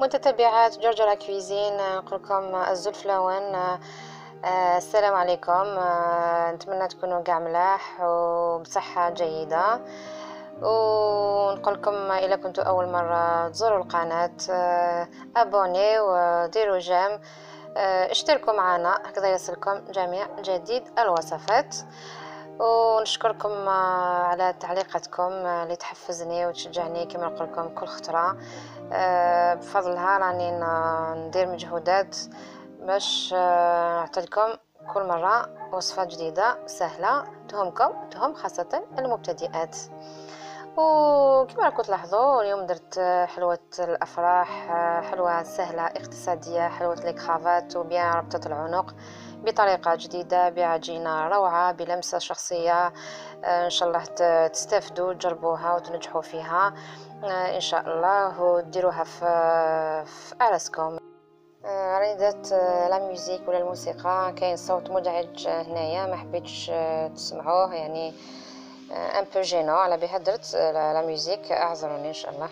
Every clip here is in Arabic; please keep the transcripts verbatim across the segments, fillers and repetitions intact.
متتبعات جرجرة كويزين، نقول لكم الزلفلاوين. آه السلام عليكم. آه نتمنى تكونوا كاع ملاح وبصحة جيدة، ونقول لكم اذا كنتوا اول مرة تزوروا القناة آه ابوني وديروا جيم، آه اشتركوا معنا هكذا يصلكم جميع جديد الوصفات. ونشكركم على تعليقاتكم اللي تحفزني وتشجعني كما نقول لكم كل خطره. بفضلها راني ندير مجهودات باش نعطيكم كل مره وصفات جديده سهله تهمكم تهم خاصه المبتدئات. وكما راكم تلاحظوا اليوم درت حلوه الافراح، حلوه سهله اقتصاديه، حلوه لي كرافات وبيان ربطه العنق بطريقه جديده بعجينه روعه بلمسه شخصيه. ان شاء الله تستافدوا تجربوها وتنجحوا فيها ان شاء الله وديروها في في اعراسكم. راني درت لا ميوزيك ولا الموسيقى، كاين صوت مزعج هنايا ما حبيتش تسمعوه، يعني ان بو جينو، على بها درت لا ميوزيك، اعذروني ان شاء الله.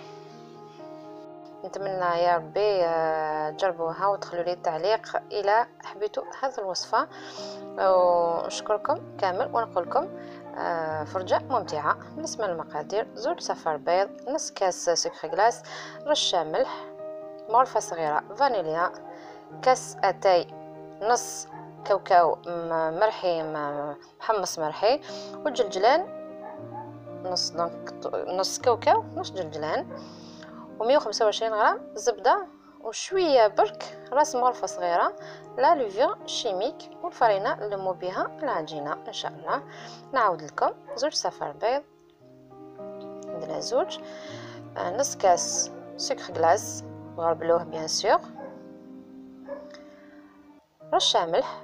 نتمنى يا ربي تجربوها وتخلوا لي التعليق الى حبيتوا هذه الوصفه، ونشكركم كامل ونقول لكم فرجه ممتعه. بالنسبه للمقادير: زوج صفار بيض، نص كاس سكر غلاس، رشه ملح، مغرفه صغيره فانيليا، كاس اتاي، نص كاوكاو مرحي محمص مرحي، والجلجلان نص دونك نص كاوكاو نص جلجلان، ومية وخمسة وعشرين غرام زبده، وشويه برك راس مغرفه صغيره لا لوفير شيميك، والفرينه نلمو بها العجينه ان شاء الله. نعاود لكم: زوج صفار بيض، عندنا زوج، نص كاس سكر غلاس غربلوه بيان سور، رشه ملح،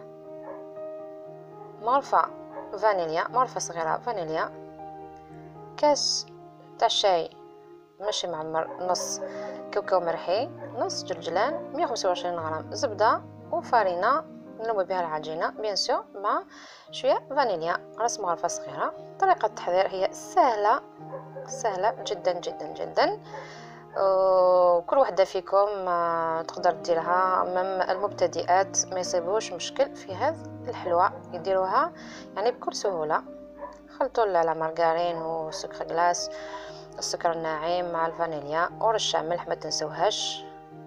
مغرفه فانيليا مغرفه صغيره فانيليا، كاس تاع شاي ماشي معمر، نص كاوكاو مرحي، نص جلجلان، مية وخمسة وعشرين غرام زبده، وفارينه نلمو بها العجينه بيان سور مع شويه فانيليا، راس مغرفه صغيره. طريقه التحضير هي سهله سهله جدا جدا جدا، وكل وحده فيكم تقدر ديرها، مم المبتدئات ما يصيبوش مشكل في هذه الحلوى، يديروها يعني بكل سهوله. خلطوا لا مارغرين وسكر غلاس، السكر الناعم مع الفانيليا ورشه ملح ما تنسوهاش،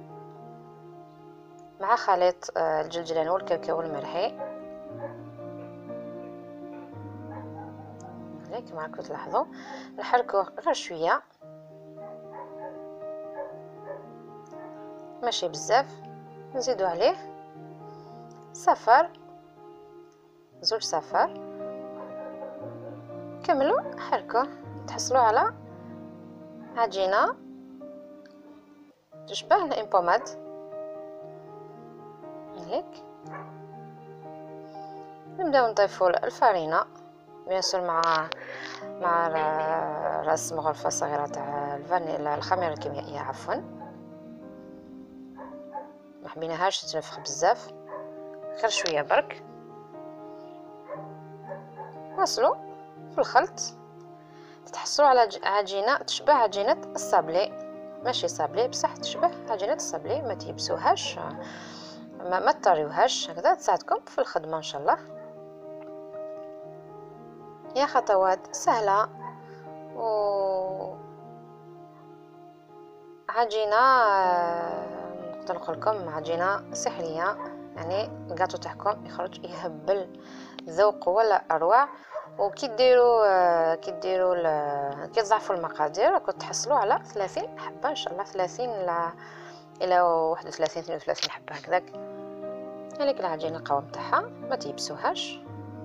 مع خليط الجلجلان والكاوكاو المرحي. كما راكم تلاحظوا نحركوه غير شويه ماشي بزاف، نزيدو عليه صفر، زوج صفر، كملوا حركوه تحصلوا على عجينه تشبه الامبوماد هيك. نبداو نضيفوا الفرينه بيان سور مع مع راس مغرفه صغيره تاع الفانيلا الخميره الكيميائيه عفوا، ما حبيناهاش تنفخ بزاف، غير شويه برك. واصلوا في الخلط تتحصلوا على عجينه تشبه عجينه الصابلي، ماشي صابلي بصح تشبه عجينه الصابلي، ما تيبسوهاش ما, ما تطريوهاش، هكذا تساعدكم في الخدمه ان شاء الله. هي خطوات سهله و عجينه نقدر نقول لكم عجينه سحريه، يعني الكاطو تاعكم يخرج يهبل ذوق ولا اروع. وكي ديروا كي ديروا كي تضعفوا المقادير راكم تحصلوا على ثلاثين حبه ان شاء الله، ثلاثين الى الى واحد وثلاثين اثنين وثلاثين حبه هكذاك. هذيك العجينه القوام تاعها ما تيبسوهاش،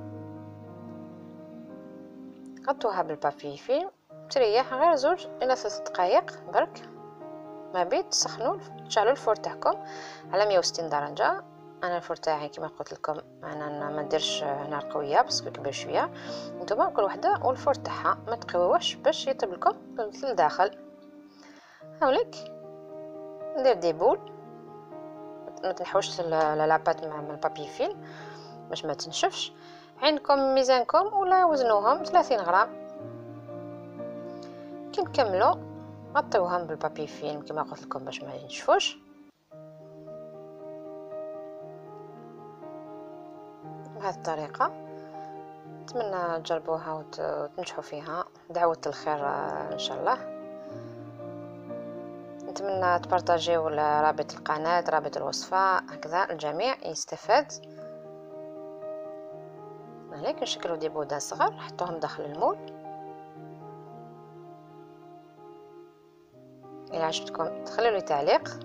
غطوها بالبابي فيلم تريح غير زوج الى ثلاث دقائق برك، ما بيت تسخنوا تشعلوا الفور تاعكم على مية وستين درجه. انا الفور تاعي كما قلت لكم انا ما نديرش نار قويه باسكو كبير شويه، نتوما كل وحده والفور تاعها ما تقويوهش باش يطيب لكم للداخل. هاوليك ندير دي بول، ما تنحوش لاباط مع البابي فيلم باش ما تنشفش. عندكم ميزانكم ولا وزنوهم ثلاثين غرام. كي نكملوا غطيوهم بالبابي فيلم كما قلت لكم باش ما ينشفوش. بهذه الطريقه نتمنى تجربوها وتنجحوا فيها. دعوة الخير ان شاء الله. نتمنى تبارطاجيو رابط القناه رابط الوصفه هكذا الجميع يستفاد. هناك نشكلوا دي بودان صغار نحطوهم داخل المول. الى عجبتكم تخلوا لي تعليق.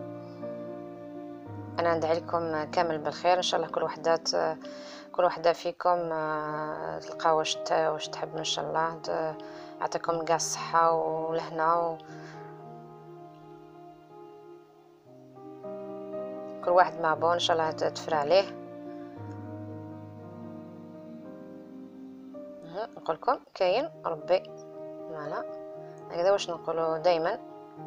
انا ندعي لكم كامل بالخير ان شاء الله. كل وحدات كل وحده فيكم تلقى واش واش تحب ان شاء الله. يعطيكم كاع الصحه والهنا و... كل واحد مع بون ان شاء الله تفرع عليه. نقول لكم كاين ربي فوالا هكذا واش نقولوا دائما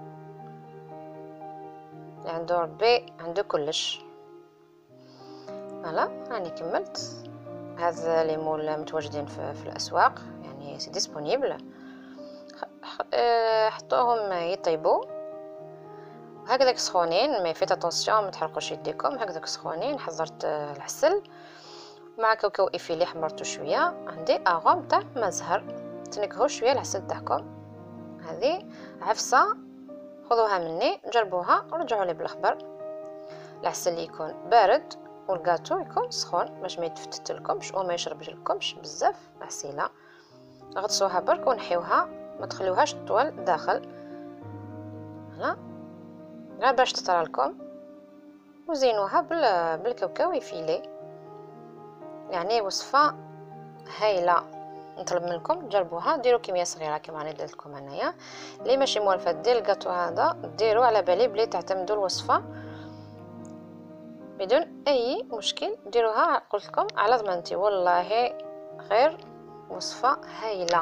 عنده ربي عنده كلش. فوالا راني كملت. هذا لي مول متواجدين في, في الاسواق يعني سي ديسپونيبل. حطوهم يطيبوا هكذاك سخونين مي فيت اتونسيون ما تحرقوش يديكم. هكذاك سخونين. حضرت العسل مع كاوكاو افيلي حمرته شويه. عندي اغوم تاع ما زهر تنكهو شويه العسل تاعكم. هذه عفسه خذوها مني جربوها ورجعوا لي بالخبر. العسل يكون بارد والكاطو يكون سخون باش ما يتفتتلكمش وما يشربش لكمش بزاف عسيله. غطسوها برك ونحيوها ما تخليوهاش طوال داخل. هنا غير باش تطرى لكم وزينوها بالكاوكاو يفيلي. يعني وصفه هايله. نطلب منكم تجربوها. ديروا كميه صغيره كما راني درت لكم انايا. اللي ماشي موالفه دير الكاطو هذا ديروا على بالي بلي تعتمدوا الوصفه بدون اي مشكل. ديروها قلت لكم على ضمانتي والله غير وصفه هايله.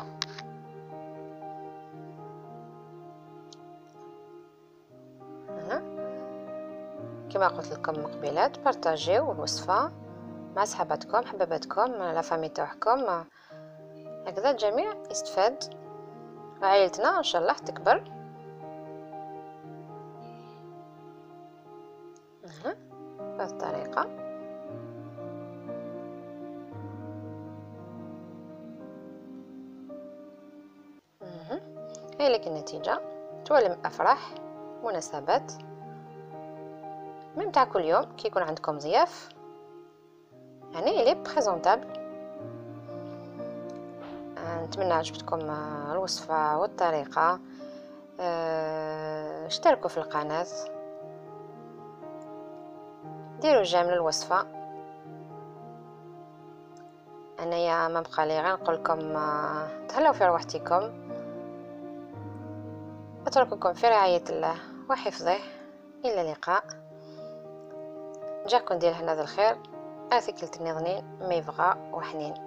هنا كما قلت لكم مقبلات بارطاجيو الوصفه مع صحاباتكم حباباتكم لا فامي تاعكم هكذا الجميع يستفاد. عائلتنا ان شاء الله تكبر. هنا بهذه الطريقه هاي لك النتيجه. توالم افراح مناسبات ميم تاع كل يوم كي يكون عندكم ضياف يعني لي بريزونطابل. نتمنى عجبتكم الوصفه والطريقه. اشتركوا في القناه ديروا جيم للوصفه. انايا ما بقى لي غير نقول لكم تهلاو في روحتكم. اترككم في رعايه الله وحفظه. الى اللقاء. جاكم ديال هنا الخير اثكلت نظنين ما يبغى وحنين.